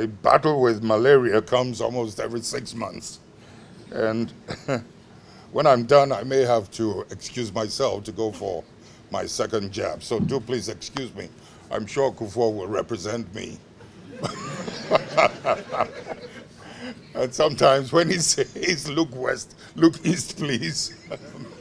my battle with malaria comes almost every 6 months. And when I'm done, I may have to excuse myself to go for my second jab. So do please excuse me. I'm sure Kufuor will represent me. And sometimes when he says, look west, look east, please.